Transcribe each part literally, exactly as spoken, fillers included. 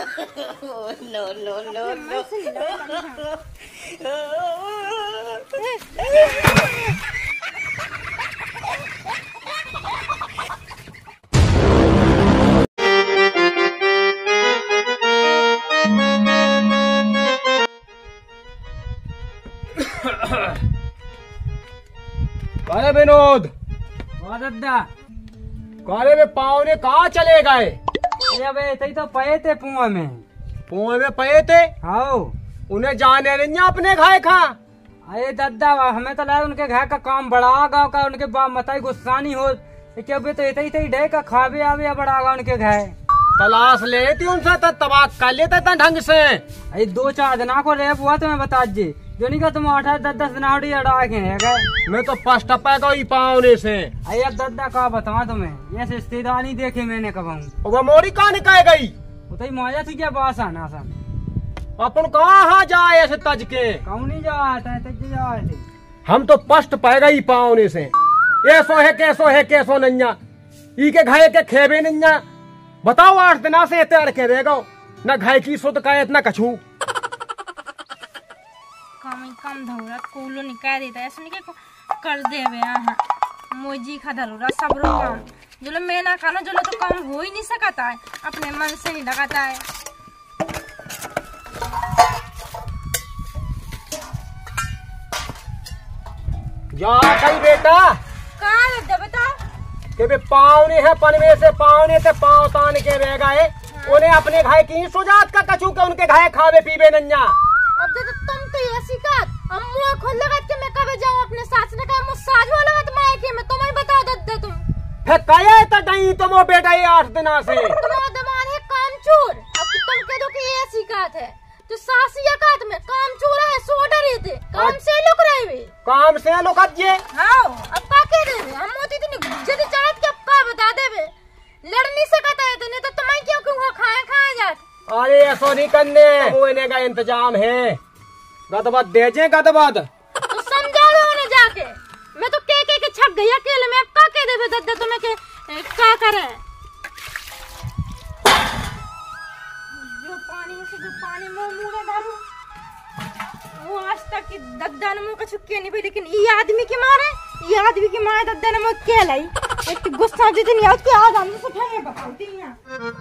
No no no अरे विनोद, दादा काले में पाँव ने कहाँ चले गए? अबे तई तो पए थे कुआं में। कुएं में पए थे? हाँ। उन्हें जाने नहीं अपने घाय खा। अरे दादा हमें तो लगा उनके घर का काम बड़ा गाँव का, उनके बाप मताई गुस्सा नहीं हो क्या तो इतनी इतनी डे का खावे आवे बड़ा उनके घर। तलाश लेती उनसे तो तबाह कर लेते थे ढंग से। अरे दो चार दिना को रेप हुआ तुम्हें बता जी जो नहीं का तुम आठ दस दस दिना अड़ा के गए। मैं तो फर्स्ट पैदा ही पावने से। अरे अब दादा का बताऊं तुम्हें, ये रिश्तेदार नहीं देखे मैंने कब हूँ। वो मोरी कहाँ निकाल गई? उतई मौजा थी क्या बास आना सन। अपन कहाँ जाए ऐसे तज के? कौन नहीं जाता है तज जाए थे। हम तो फर्स्ट पैदा ही पावने से। ऐसो है कैसो है कैसो नैया ई के घाय के खेबे नैया बताओ। आठ दिना से इतने अड़के रह गो न घाय की सुत का इतना कछू कम कम धौरा कोलो निकाल देता है ऐसे नहीं कर देवे यहाँ मोजी खा धरूरा सब रो काम जो मैं ना खाना जो तो काम हो ही नहीं सकता है, अपने मन से नहीं लगाता है। जा कहीं बेटा कहाँ लगता बताओ के बे पावने है पनवे से पावने से पाव तान के रह गए। उन्हें अपने घाय की सुजात का कछू के उनके घाय खावे पीवे नैया। अब तो तुम तो ऐसी का हम मुंह खोल लगा के मैं कब जाऊं अपने सास ने कहा मुझसाज वाला मत मार के मैं तुम्हें बता दे तुम फिर कहे तो नहीं तुम वो बेटा ये आठ दिना से तुम्हारा दिमाग है कामचोर। अब तुम कह दो कि ये ऐसी बात है तो सास या कात में कामचोर है सो डरे थे काम से लुक रहे वे काम से लुकत जे। हां अब का कह दे हम मोती इतनी जल्दी चाहत के अब का बता देवे लड़ नहीं सकता है तो नहीं तो तुम्हें क्यों क्यों खाए खाए जात। अरे ऐसा नहीं करने वो इन्हें का इंतजाम है। गदबद दे जे गदबद तो समझा दो उन्हें जाके। मैं तो के के के छक गई अकेले में अब का कह देवे दद्दा तुम्हें के क्या करे। जो पानी से जो पानी मुंह मुंह में डालू वो आज तक की दद्दा ने मुंह का छुके नहीं भाई, लेकिन ये आदमी के मारे ये आदमी के मारे दद्दा ने मुंह के लाई एक गुस्सा जितनी है उसके आज हमने से ठहरे बताती हैं।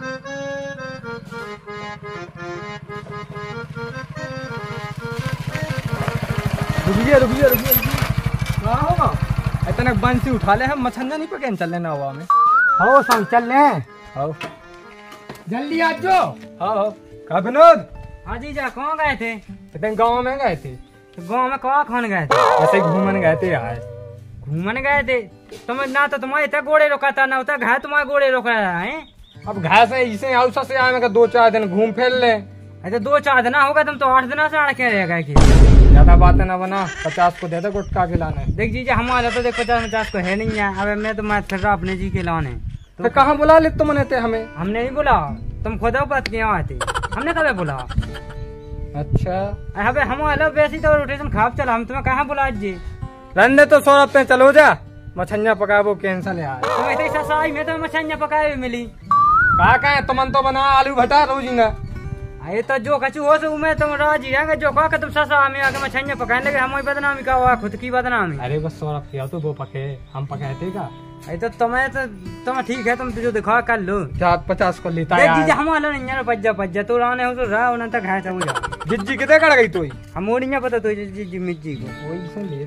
रुकिए रुकिए रुकिए क्या होगा इतना बंसी उठा ले हम मछंजा नहीं पकड़ चल लेना हुआ में। हो संग चल ले आओ जल्दी आ जाओ। हाँ हाँ का विनोद? हाँ जी जा कहाँ गए थे? इतने गाँव में गए थे। तो गाँव में कहाँ खान गए थे? ऐसे घूमने गए थे यार। घूमने गए थे तुम ना तो तुम्हारे इतना गोड़े रोका था ना उतना घर तुम्हारे गोड़े रोका है। अब घर से इसे हाउस से आए दो चार दिन घूम फिर ले। अच्छा दो चार दिन होगा तुम तो आठ दिन से अड़के रह गए। ज्यादा बातें ना बना, पचास को दे दे गुटखा खिलाने। देख जीजा हमारा तो देख पचास पचास को है नहीं है। अब मैं तो मैं फिर अपने जी के लाने तो कहाँ बुला ले तुमने थे हमें? हमने नहीं बुला, तुम खुद बात किया आते हमने कभी बुला। अच्छा अबे हम अलग वैसी तो रोटेशन खाप चला हम तुम्हें कहाँ बुला जी। रंदे तो सौरभ पे चलो जा मछलियाँ पकाबो कैंसल यार। तुम इतनी ससाई में तो मछलियाँ पकाए मिली कहा कहे तुमन तो बना आलू भटा रोजीना। अरे तो जो कचू हो सो मैं तुम राजी है जो कहा तुम ससा में आके मछलियाँ पकाने लगे हम बदनामी का हुआ खुद की बदनामी। अरे बस सौरभ किया तो वो पके हम पकाते का। अरे तो तुम्हें तो तुम ठीक है तुम तो जो दिखा कर लो चार पचास को लेता है जीजा हम वाला नहीं पज्जा पज्जा तो राने हो तो रहा उन्हें तक है सब जा जिज्जी कितने कर गई तो हम वो नहीं पता तो जी मिर्जी को वही से ले।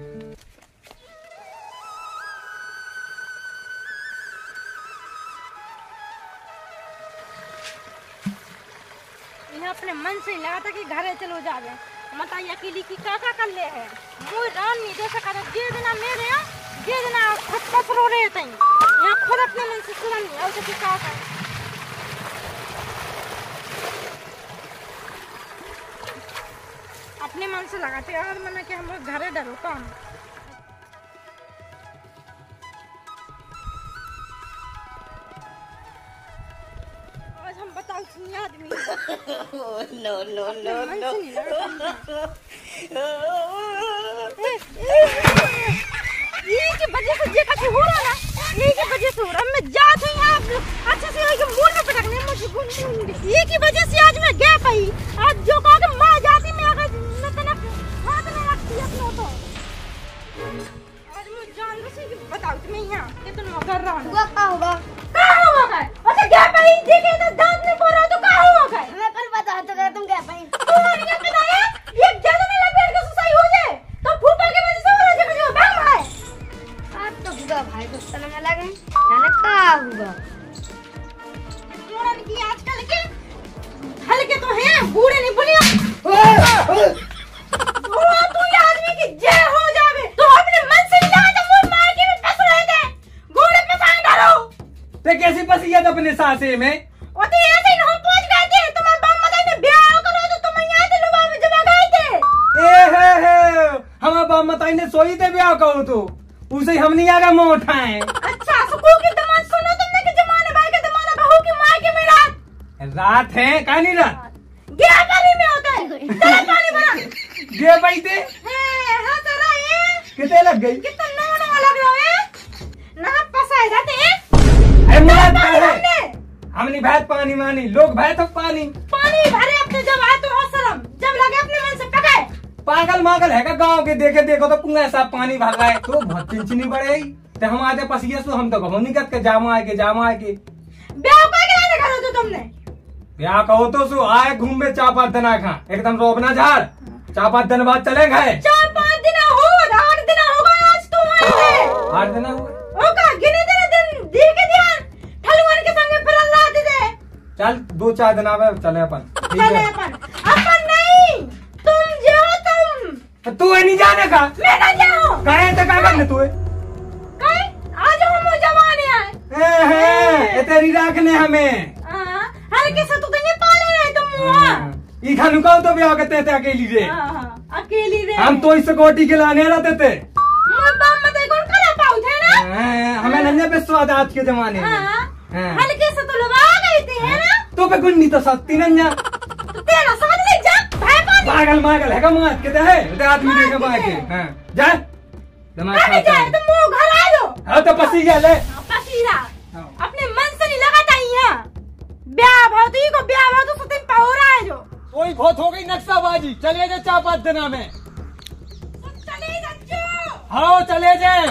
अपने मन से लगा था कि घरे चलो जावे मत अकेली की का का कर ले है मुझे रान नहीं दे सका था जे देना मेरे यहाँ जे देना खुद पर रो रहे थे यहाँ खुद अपने मन से सुना नहीं और तो क्या कर अपने मन से लगाते यार मैंने कि हम घरे डरो कौन। हम बताओ सुनिए आदमी नो नो नो नो ये की वजह से ये कुछ हो रहा ना ये की वजह से हो रहा मैं जात हूं यहां अच्छे से ये मूल में पटकने मुझे ये की वजह से आज मैं बुआ तू ये आदमी की जय हो जावे। तू अपने मन से जा तो मुझ मार के भी फंस रहे थे। घोड़े पे सांड डालो। ते कैसी फंसी है अपने सांसे में? वो तो ऐसे ही हम पहुंच गए थे। तुम्हारे बाप मताई ने ब्याह करो तो तुम यहाँ से लुबा में जमा गए थे। ए हे हे हमारे बाप मताई ने सोई थे ब्याह कहो तो उसे हम नहीं आगे मुंह उठाए। अच्छा सुकू की दमाद सुनो तुमने कि जमाने भाई के दमाना बहू की माँ की में रात रात है का नहीं रात गया पानी में होता है। चलो पानी बना गे भाई थे हाँ तेरा ये कितने लग गई? कितना नौन वाला भी है ना पसाए जाते हैं। अरे मत है हम नहीं भैत पानी मानी लोग भैत हो पानी पानी भरे अपने जब आए तो शर्म जब लगे अपने मन से पकाए। पागल मागल है का गाँव के देखे देखो तो कुएं ऐसा पानी भागा है तो बहुत चिंचनी बढ़े तो हम आते पसिए तो हम तो घबो नहीं करके जामा आए के जामा आए के ब्याह का क्या करो तो तुमने ब्याह कहो तो सो आए घूमे चार पाँच दिन खा एकदम रोबना झाड़ चार पाँच दिन बाद चले गए। चार पाँच दिन हो आठ दिन हो गए आज तुम आए थे। आठ दिन हुए ओ का गिने दिन दिन दी के ध्यान ठलवन के संगे फिर अल्लाह दे दे। चल दो चार दिन आवे चले अपन चले अपन अपन नहीं तुम जो तुम तू नहीं जाने का मैं ना जाऊं कहे तो क्या करने तू कहे आज हम जवान आए ये तेरी रखने हमें हां हल्के से तो नहीं पाले रहे तुम वहां ई खानु का तो ब्याह करते थे अकेली रे। हां अकेली रे हम तो इस कोटी के लाने रहते थे मोर बाप मत कौन करा पाऊ थे ना हमें नन्हे पे स्वाद आज के जमाने में हां हल्के से तो लगा गई थी है ना तो पे गुन्नी तो सस्ती नन्हा तो तेरा साथ ले जा भाई पानी पागल मागल है का मात के है ते आदमी देखे बाके हां जा दिमाग खा जा तुम मुंह घर आ जाओ। हां तो पसी गया ले पसीरा अपने मन से नहीं लगाता यहाँ ब्याह भाव तो को ब्याह भाव तो सुतिन पावरा है जो वही बहुत हो गई नक्शाबाजी। चले जाए चार पाँच दिना में चले जा हाँ चले जाए।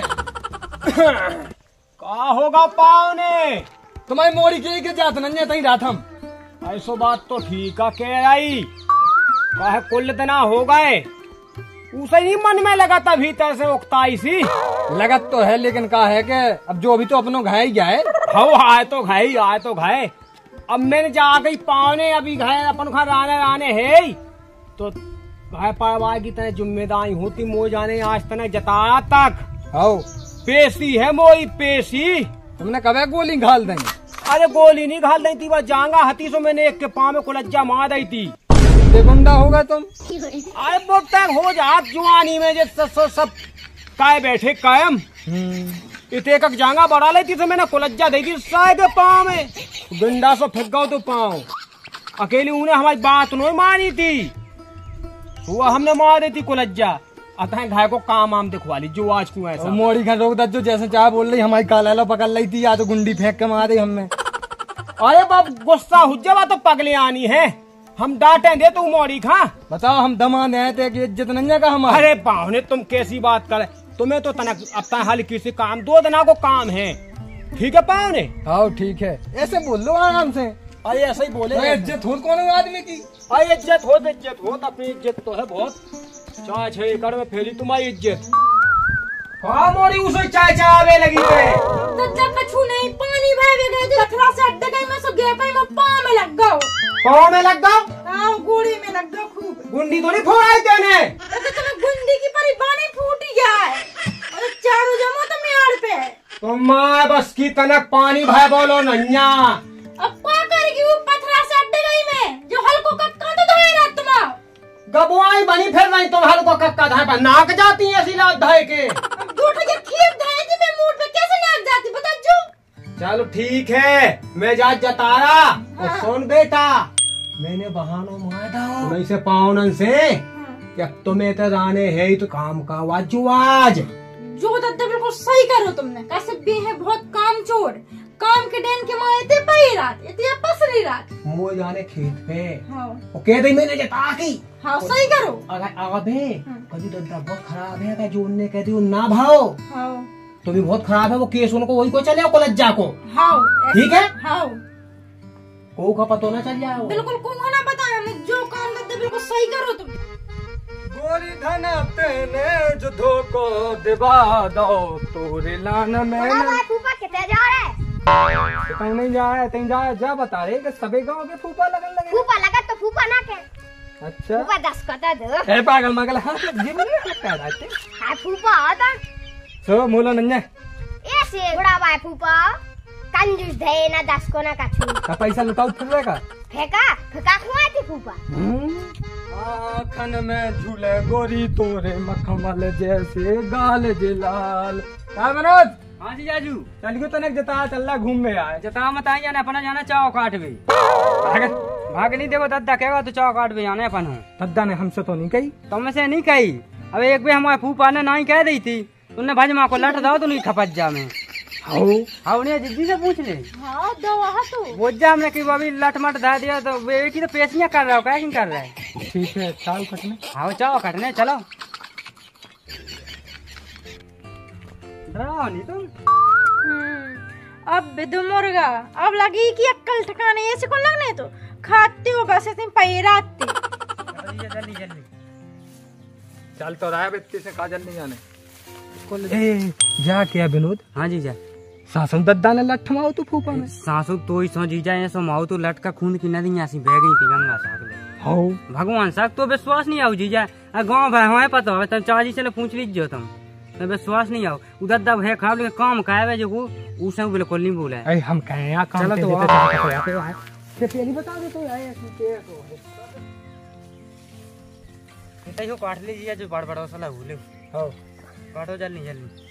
का होगा पाव ने तुम्हारी मोरी के के जात नन्हे तई रात हम ऐसो बात तो ठीक है कह आई कहे कुल दिना हो गए उसे ही मन में लगा था भीतर से उकताई सी लगत तो है लेकिन का है कि अब जो अभी तो अपनों घाय ही जाए हाँ आए तो घाय आए तो घाय अब मैंने जा गई पावने अभी घाय अपन खा राने राने है तो घाय पावा की तरह जिम्मेदारी होती मो जाने आज तने जता तक आओ पेशी है मोई पेशी तुमने कब गोली घाल देंगे? अरे गोली नहीं घाल दी थी वह जांगा हती सो मैंने एक के पाँव में कुलज्जा मार दी थी। गुंडा होगा तुम? अरे बहुत हो जात जुआनी में जे सब सब, सब काय बैठे कायम इतने एक जांगा बढ़ा लेती तो मैंने कुलज्जा दी थी शायद पाँव में गुंडा सो फिक गो तो पाँव अकेली उन्हें हमारी बात नहीं मानी थी वो हमने मार दी थी कुलज्जा अतः घाय को काम आम दिखवा ली जो आज क्यों ऐसा मोड़ी खा रोक जो जैसे चाह बोल रही हमारी काला पकड़ ली थी या तो गुंडी फेंक के मार दी हमने। अरे बाप गुस्सा हुज्जा तो पगले आनी है हम डांटे दे तू मोड़ी खा बताओ हम दमा दे थे कि इज्जत नहीं का हमारे। अरे पाहुने तुम कैसी बात करे तुम्हें तो तनक अब तक हाल किसी काम दो दिना को काम है ठीक है पाहुने। आओ ठीक है ऐसे बोल लो आराम से। अरे ऐसे ही बोले इज्जत हो कौन आदमी की। अरे इज्जत हो इज्जत हो अपनी इज्जत तो है बहुत चाय छह एकड़ में फैली तुम्हारी इज्जत हाँ मोड़ी उसे चाय चावे लगी थे दद्दा कछु नहीं पानी भावे गए थे अठरा से अड्डे गई मैं सो गया पाई मैं पाँव में लग गओ पाँव में लग गओ हाँ गोड़ी में लग गओ खूब गुंडी तो नहीं फोड़ाई तेने तो तुम्हें गुंडी की परी बानी फूट गया है और चारों जमा तो मेड़ पे है तुम बस की तनक पानी भाई बोलो नैया अब क्या करेगी वो पथरा से अड्डे गई में जो हल्को कक्का तो धोए ना तुम गबुआई बनी फिर नहीं तुम हल्को कक्का धाय पर नाक जाती है ऐसी लात धाय के दूठ के खीर धाए थी मैं मूड पे कैसे नाक जाती बता जो। चलो ठीक है मैं जा जतारा और सुन बेटा मैंने बहानो मार दो नहीं से पाउनन से क्या तुम्हें तो जाने है ही तो काम का वाजू आज जो दद्दा बिल्कुल सही करो तुमने कैसे भी है बहुत काम चोर काम के डेन के मारे थे पही रात इतनी पसरी रात मो जाने खेत पे हाँ वो कह दी मैंने जता की हाँ सही करो अगर आगे कभी दद्दा बहुत खराब है जो उनने कह दी ना भाव हाँ तो भी बहुत खराब है वो केस उनको वही को चले कोलज्जा को हाँ ठीक है हाँ को का पता ना चल जाए बिल्कुल को ना बताया हमें जो काम करते बिल्कुल सही करो तुम गोरी धन तेने जुधो को दिवा दो तोरे लान में फूफा कितने जा रहे हैं कहीं नहीं जा रहा है कहीं जा जा बता रहे कि सबे गांव के फूफा लगन लगे फूफा लगा तो फूफा ना के अच्छा फूफा दस कता दो है पागल मगल हाँ जिम नहीं क्या रहते हाय फूफा आता सो मूलो नन्या ऐसे बड़ा भाई फूफा कंजूस धे ना दस को ना कछु का पैसा लुटाओ फिर रहेगा फेंका फेंका खुआ थी फूफा आखन में झूले गोरी तोरे मखमल जैसे गाल जे लाल का मनोज हाँ जी जाजू चल गयो तने जता चलना घूम में आए जता मत आई जाने अपना जाना चाव काट भी भाग भाग नहीं देवो दद्दा कहेगा तो चाव काट भी जाने अपन हो दद्दा ने हमसे तो नहीं कही तुम से नहीं कही अब एक भी हमारे फूफा ने नहीं कह दी थी तुमने भजमा को लट दो तो नहीं खपत जा में हाउ हाँ उन्हें जिद्दी से पूछ ले हां दवा तो वो जा हमने कि अभी लट मट धा दिया तो वे की तो पेशियां कर रहा हो क्या कर रहा है ठीक है चाव कटने हाँ चाव कटने चलो डराओ नहीं तुम हम्म अब बिदु मुर्गा अब लगी कि अक्कल ठिकाने ऐसे कौन लगने तो खाती हो बस ऐसे पैराती जल्दी जल्दी चल तो रहा है बच्चे से काजल नहीं जाने ए जा क्या विनोद हाँ जी जा सासू दद्दा ने लठ माओ तू फूफा में सासू तो ही सो जीजा ऐसो माओ तो लट का खून की नदी ऐसी बह गई थी गंगा साग ले हाउ भगवान साग तो विश्वास नहीं आओ जीजा गाँव भाई हमें पता हो तब चाची से पूछ लीजिए तुम तो विश्वास नहीं आओ उधर दब है खराब लेकिन काम खाए जो वो उसे बिल्कुल नहीं बोला ए हम कहे यहाँ काम चलो के तो देते आओ। तो यहाँ पे आए फिर तेरी बता दे तो आए ऐसे के तो काट लीजिए जो बड़ बड़ा साला भूले हाउ काटो जल्दी जल्दी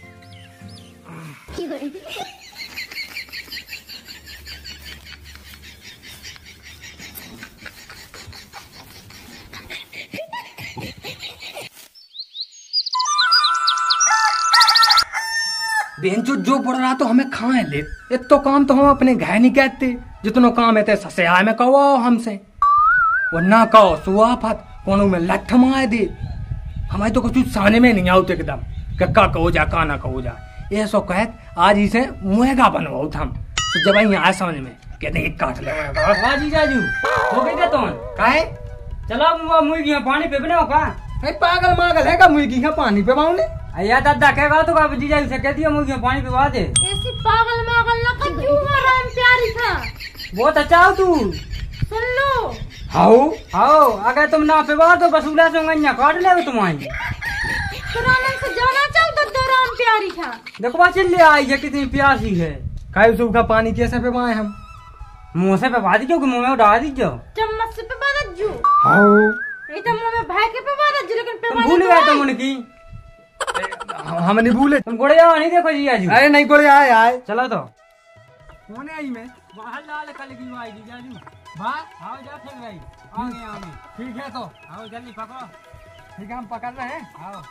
बेंचो जो पड़ रहा तो हमें खाए ले एक तो काम तो हम अपने घर नहीं कहते जितनो काम है ते ससया में कहो हमसे वो ना कहो सुआफत कोनो में लठ माए दे हमारे तो कुछ साने में नहीं आओ एकदम कक्का कहो जा का ना कहो जा ये सो कहत आज इसे मुहेगा बनवाओ हम तो जब यहाँ आए समझ में कहते एक काट ले हाँ जी जाजू हो गई क्या तुम काहे चलो वो मुर्गी पानी पे बनाओ का अरे पागल मागल है का मुर्गी का पानी पे बाउने अया दादा कहेगा तो का जीजा से कह दिया मुर्गी पानी पिवा दे ऐसी पागल मागल ना कर क्यों हो रहा है प्यारी था बहुत अच्छा हो तू सुन लो हाउ आओ अगर तुम ना पिवा तो बसूला से गंजा काट ले तुम्हारी तो रामन से जाना चल तो दो राम प्यारी था देखो बा चिल्ले आई है कितनी प्यासी है काहे सूखा पानी कैसे पे बाए हम मुंह से पे बादी क्यों मुंह में उड़ा दीजिए चम्मच से पे बादत जू हाउ ये तो मुंह में भाई के पे बादत जू लेकिन पे तुम भूल गए तुम उनकी हम नहीं भूले तुम गोड़े जाओ नहीं देखो जीजा जी अरे नहीं कोई आए आए चलो तो कौन आई मैं बाहर लाल कल की आई जीजा जी वाह आओ जा फिर भाई आगे आगे ठीक है तो आओ जल्दी पकड़ो ठीक है हम पकड़ रहे हैं आओ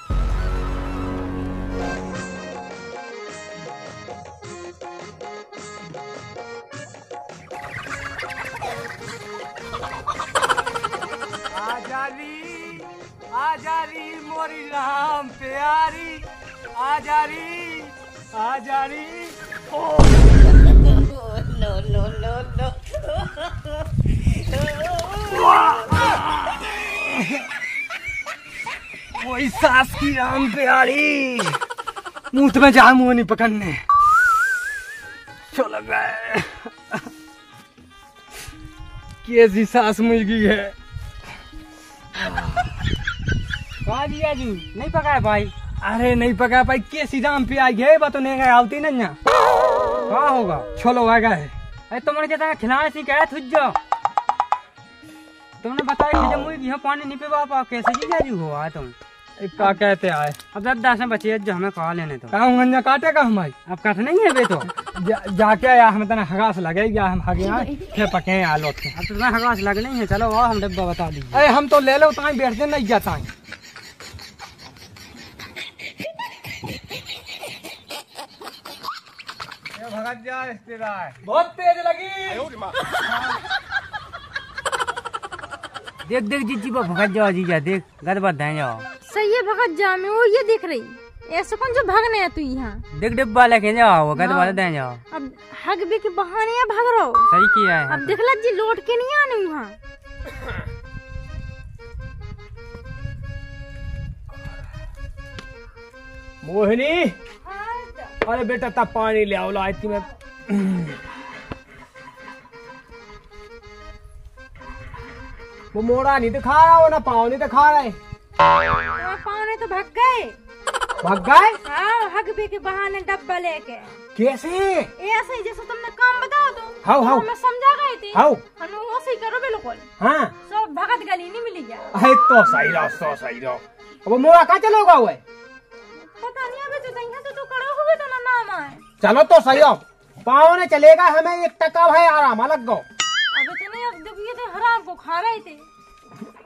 आजारी आजारी मोरी राम प्यारी आजारी आजारी वही सास की राम प्यारी मुंह में जा मुंह नहीं पकड़ने चल गए कैसी सास मुर्गी है कहा जीजा जी नहीं पकाए भाई अरे नहीं पका भाई कैसी राम प्यारी है बात नहीं गए आवती नहीं ना कहा होगा छोलो आ गए अरे तुमने कहता खिलाने से क्या थुज जाओ तुमने बताया कि जब मुर्गी है पानी नहीं पिवा पाओ कैसे जीजा जी हुआ तुम क्या कहते आए अब दादा से बचे जो हमें कहा लेने तो कहा गंजा काटे का हमारी अब कट नहीं है बे तो जा, जाके आया हम तना हगास लगे गया हम हगे आए फिर पके आ लौट के अब तो तुम्हें हगास लग नहीं है चलो आओ हम डब्बा बता दीजिए अरे हम तो ले लो ताई बैठते नहीं जाता है भगत जा बहुत तेज लगी देख देख जीजी को भगत जाओ जीजा देख गदबद दे जाओ सही है भगत जा मैं वो ये देख रही ऐसा कौन जो भागने है तू यहाँ देख डिब्बा लेके जाओ गदबद दे जाओ अब हग भी के बहाने या भाग रहो सही किया है अब देख ला जी लौट के नहीं आने वहाँ मोहिनी अरे बेटा तब पानी ले आओ ला इतनी में वो मोड़ा नहीं दिखा रहा, वो ना पाँव नहीं दिखा रहा है। तुम्हारे पाँव ने तो भाग गए। भाग गए? हाँ, हगबे के बहाने डब्बा लेके। कैसे? ऐसे ही जैसे तुमने काम बताओ तो हाउ हाउ मैं समझा गई थी। हाउ हम वैसे ही करो बिल्कुल। हाँ सब भगत गली नहीं मिली जा। अरे तो सही रहो, तो सही रहो। वो मोड़ा कहाँ चलोगा हुआ है? पता नहीं अबे तो यहाँ से तो करो हुए तो ना नाम आए। चलो तो सही हो, पाँव ने चलेगा, हमें एक टका है आराम अलग गो। अबे तो नहीं, अब जब ये तो हराम को खा रहे थे।